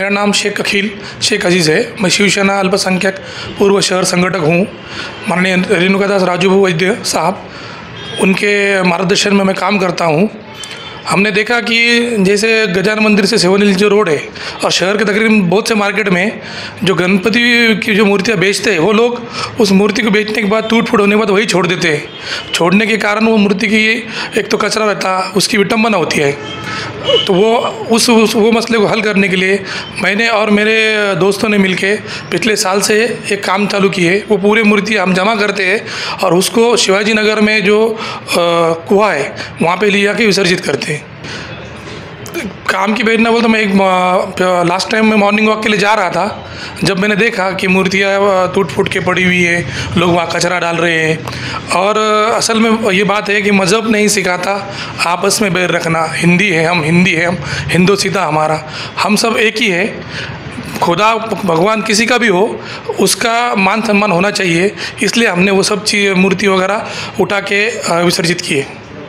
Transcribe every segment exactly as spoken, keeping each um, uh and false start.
नाम शेख अखिल शेख अजीज़ है। मैं शिवसेना अल्पसंख्यक पूर्व शहर संगठक हूँ। माननीय रेणुकादास राजूभाऊ वैद्य साहब, उनके मार्गदर्शन में मैं काम करता हूँ। हमने देखा कि जैसे गजानन मंदिर से सेवन हिल जो रोड है और शहर के तकरीबन बहुत से मार्केट में जो गणपति की जो मूर्तियाँ बेचते हैं, वो लोग उस मूर्ति को बेचने के बाद टूट फूट होने के बाद वही छोड़ देते हैं। छोड़ने के कारण वो मूर्ति की एक तो कचरा रहता, उसकी विटंबना होती है। तो वो उस, उस वो मसले को हल करने के लिए मैंने और मेरे दोस्तों ने मिलके पिछले साल से एक काम चालू किए। वो पूरे मूर्ति हम जमा करते हैं और उसको शिवाजी नगर में जो कुआं है वहाँ पे ले जाके विसर्जित करते हैं। काम की बेचना बोल तो मैं एक लास्ट टाइम मैं मॉर्निंग वॉक के लिए जा रहा था, जब मैंने देखा कि मूर्तियाँ टूट फूट के पड़ी हुई है, लोग वहाँ कचरा डाल रहे हैं। और असल में ये बात है कि मज़हब नहीं सिखाता आपस में बैर रखना। हिंदी है हम, हिंदी है हम, हिंदू सीधा हमारा, हम सब एक ही है। खुदा भगवान किसी का भी हो, उसका मान सम्मान होना चाहिए। इसलिए हमने वो सब चीज़ मूर्ति वगैरह उठा के विसर्जित किए।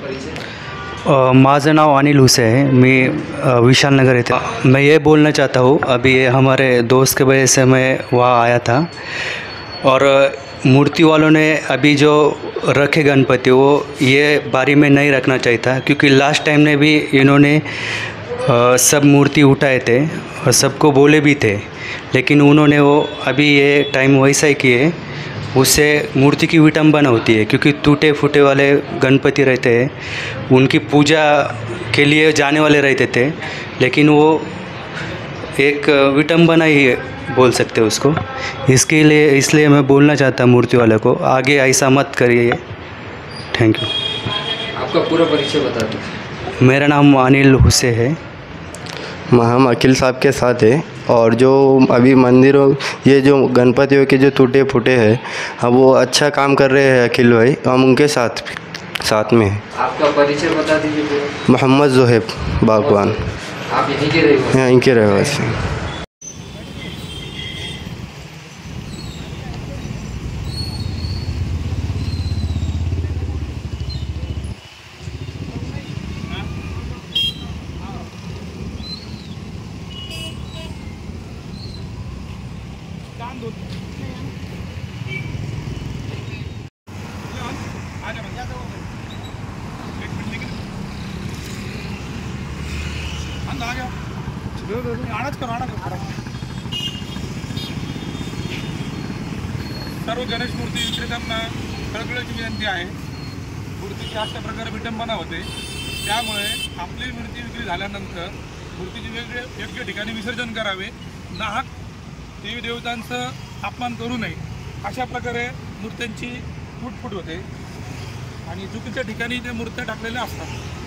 माझं नाव अनिल हुसे है, मैं विशाल नगर येथे। मैं ये बोलना चाहता हूँ, अभी हमारे दोस्त के वजह से मैं वहाँ आया था और मूर्ति वालों ने अभी जो रखे गणपति वो ये बारी में नहीं रखना चाहिए था, क्योंकि लास्ट टाइम ने भी इन्होंने सब मूर्ति उठाए थे और सबको बोले भी थे, लेकिन उन्होंने वो अभी ये टाइम वैसा ही किए। उससे मूर्ति की विटंबना होती है, क्योंकि टूटे फूटे वाले गणपति रहते हैं, उनकी पूजा के लिए जाने वाले रहते थे, लेकिन वो एक विटंबना ही बोल सकते हैं उसको। इसके लिए इसलिए मैं बोलना चाहता हूँ मूर्ति वाले को, आगे ऐसा मत करिए। Thank you. आपका पूरा परिचय बता दो। मेरा नाम अनिल हुसे है। हम अखिल साहब के साथ है, और जो अभी मंदिरों ये जो गणपतियों के जो टूटे फूटे हैं, हम वो अच्छा काम कर रहे हैं अखिल भाई, हम उनके साथ साथ में हैं। आपका परिचय बता दीजिए पूरा। मोहम्मद ज़ोहेब बागवान। आप यहीं के रहवासी? यहाँ इनके रहवासी। सर्व गणेश मूर्ती विक्रेत्यांना कळकळीची विनंती आहे, मूर्तीची अशा प्रकारे विटंबना होते, त्यामुळे आपली मूर्ती विक्री झाल्यानंतर मूर्तीची वेगळे योग्य ठिकाणी विसर्जन करावे, नाहक देवी देवतांचं अपमान करू नये। अशा प्रकारे मूर्त्यांची फूटफूट होते आणि चुकीच्या ठिकाणी त्या मूर्त्या टाकलेल्या असतात।